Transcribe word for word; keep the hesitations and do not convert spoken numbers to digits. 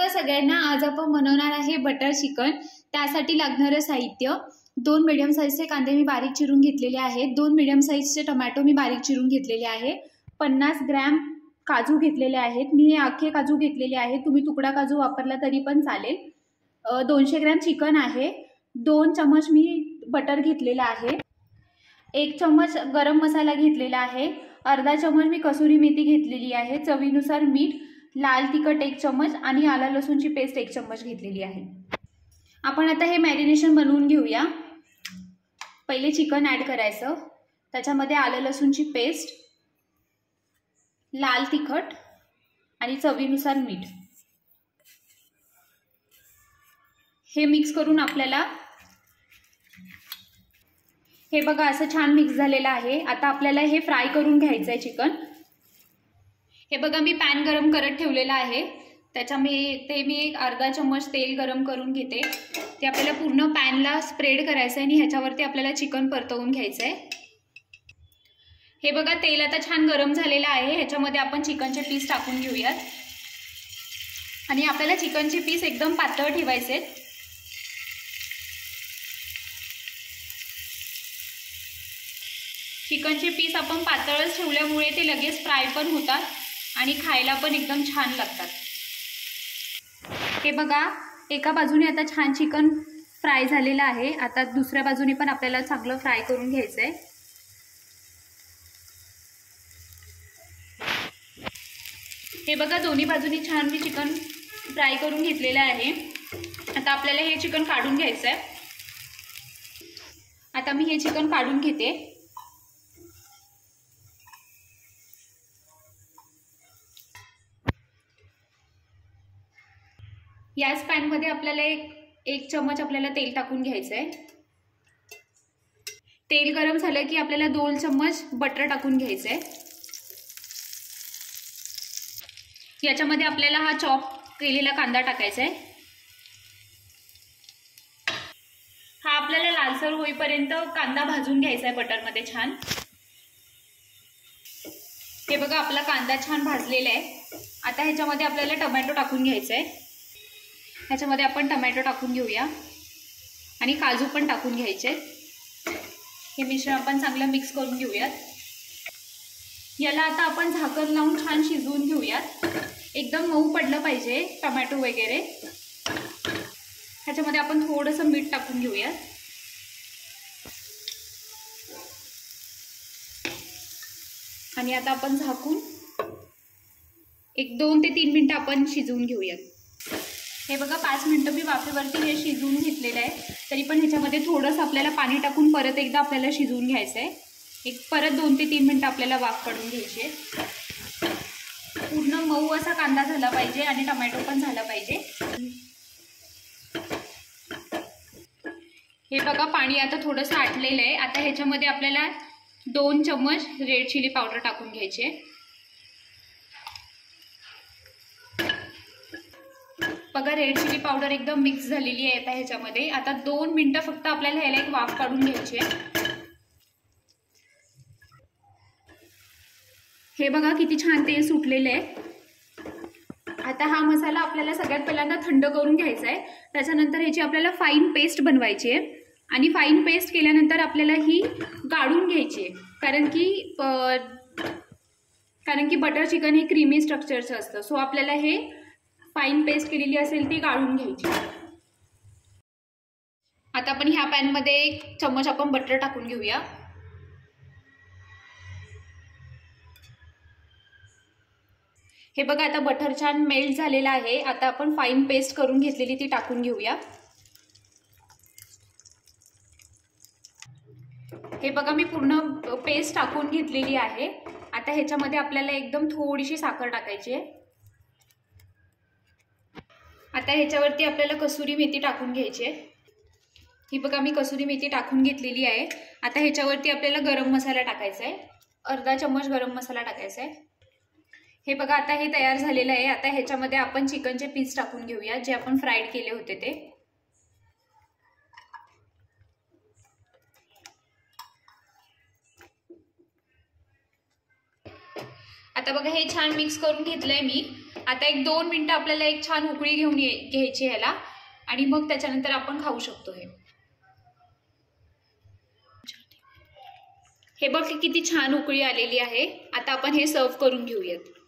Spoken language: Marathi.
सगळ्यांना, आज आपण बनवणार आहे बटर चिकन। त्यासाठी लागणारे साहित्य दोन मीडियम साइजचे कांदे मी बारीक चिरून घेतलेले आहेत, दोन मीडियम साइजचे टोमॅटो मी बारीक चिरून घेतलेले आहे, पन्नास ग्रॅम काजू घेतलेले आहेत, मी हे आखे काजू घेतलेले आहेत, तुम्ही तुकडा काजू वापरला तरी पण चालेल। दोनशे ग्रॅम चिकन आहे, दोन चम्मच मी बटर घेतलेला आहे, एक चम्मच गरम मसाला घेतलेला आहे, अर्धा चम्मच मी कसुरी मेथी घेतलेली आहे, चवीनुसार मीठ, लाल तिखट एक चम्मच आणि आला लसूणची पेस्ट एक चम्मच घेतलेली आहे। आपण आता हे मॅरिनेशन बनवून घेऊया। पहिले चिकन ॲड करायचं, त्याच्यामध्ये आलं लसूणची पेस्ट, लाल तिखट आणि चवीनुसार मीठ हे मिक्स करून आपल्याला हे बघा असं छान मिक्स झालेलं आहे। आता आपल्याला हे फ्राय करून घ्यायचं आहे चिकन। हे बघा मी पॅन गरम करत ठेवलेला आहे, त्याच्या मी ते मी एक अर्धा चम्मच तेल गरम करून घेते। ते आपल्याला पूर्ण पॅनला स्प्रेड करायचं आहे आणि ह्याच्यावरती आपल्याला चिकन परतवून घ्यायचं आहे। हे बघा तेल आता छान गरम झालेलं आहे, ह्याच्यामध्ये आपण चिकनचे पीस टाकून घेऊयात आणि आपल्याला चिकनचे पीस एकदम पातळ ठेवायचे आहेत। चिकनचे पीस आपण पातळच ठेवल्यामुळे ते लगेच फ्राय पण होतात आणि खायला पण एकदम छान लागतात। हे बघा एका बाजूने आता छान चिकन फ्राय झालेलं आहे, आता दुसऱ्या बाजूने पण आपल्याला चांगलं फ्राय करून घ्यायचं आहे। हे बघा दोन्ही बाजूनी छान मी चिकन फ्राय करून घेतलेलं आहे। आता आपल्याला हे चिकन काढून घ्यायचं आहे। आता मी हे चिकन काढून घेते। याच पॅन मध्ये आपल्याला एक एक चम्मच आपल्याला तेल टाकून घ्यायचं आहे। तेल गरम झालं की आपल्याला दोन चम्मच बटर टाकून घ्यायचं आहे। याच्यामध्ये आपल्याला हा चॉप केलेला कांदा टाकायचा आहे। हा आपल्याला लालसर होईपर्यंत कांदा भाजून घ्यायचा आहे बटर मध्ये छान। हे बघा आपला कांदा छान भाजलेला आहे। आता ह्याच्यामध्ये आपल्याला टोमॅटो टाकून घ्यायचा आहे। ह्याच्यामध्ये आपण टोमॅटो टाकून घेऊया आणि काजू पण टाकून घ्यायचे। हे मिश्रण आपण चांगलं मिक्स करून घेऊयात। याला आता आपण झाकण लावून छान शिजवून घेऊयात। एकदम मऊ पडलं पाहिजे टोमॅटो वगैरे। ह्याच्यामध्ये आपण थोडंसं मीठ टाकून घेऊयात आणि आता आपण झाकून एक दोन ते तीन मिनिटं आपण शिजवून घेऊयात। हे बघा पाच मिनिटं मी वाफेवरती हे शिजवून घेतलेलं आहे, तरी पण ह्याच्यामध्ये थोडंसं आपल्याला पाणी टाकून परत एकदा आपल्याला शिजवून घ्यायचं आहे। एक परत दोन ते तीन मिनिटं आपल्याला वाफ काढून घ्यायची आहे। पूर्ण मऊ असा कांदा झाला पाहिजे आणि टोमॅटो पण झाला पाहिजे। हे बघा पाणी आता थोडंसं आटलेलं आहे। आता ह्याच्यामध्ये आपल्याला दोन चम्मच रेड चिली पावडर टाकून घ्यायचे। बघा रेड चिली पावडर एकदम मिक्स झालेली आहे आता ह्याच्यामध्ये। आता दोन मिनिटं फक्त आपल्याला ह्याला एक वाफ काढून घ्यायची आहे। हे बघा किती छान तेल सुटलेलं आहे। आता हा मसाला आपल्याला सगळ्यात पहिल्यांदा थंड करून घ्यायचा आहे, त्याच्यानंतर ह्याची आपल्याला फाईन पेस्ट बनवायची आहे आणि फाईन पेस्ट केल्यानंतर आपल्याला ही गाळून घ्यायची आहे, कारण की कारण की बटर चिकन हे क्रीमी स्ट्रक्चरचं असतं, सो आपल्याला हे फाईन पेस्ट केलेली असेल ती गाळून घ्यायची। आता आपण ह्या पॅन मध्ये एक चम्मच आपण बटर टाकून घेऊया। हे बघा आता बटर छान मेल्ट झालेला आहे। आता आपण फाईन पेस्ट करून घेतलेली ती टाकून घेऊया। हे बघा मी पूर्ण पेस्ट टाकून घेतलेली आहे। आता ह्याच्यामध्ये आपल्याला एकदम थोडीशी साखर टाकायची आहे। आता ह्याच्यावरती आपल्याला कसुरी मेथी टाकून घ्यायची आहे। ही बघा मी कसुरी मेथी टाकून घेतलेली आहे। आता ह्याच्यावरती आपल्याला गरम मसाला टाकायचा आहे, अर्धा चम्मच गरम मसाला टाकायचा आहे। हे बघा आता हे तयार झालेलं आहे। आता ह्याच्यामध्ये आपण चिकनचे पीस टाकून घेऊया, जे आपण फ्राईड केले होते ते। आता बघा हे छान मिक्स करून घेतलंय मी। आता एक दोन मिनिटं आपल्याला एक छान उकळी घेऊन घ्यायची ह्याला आणि मग त्याच्यानंतर आपण खाऊ शकतो हे हे बघ किती छान उकळी आलेली आहे। आता आपण हे सर्व करून घेऊयात।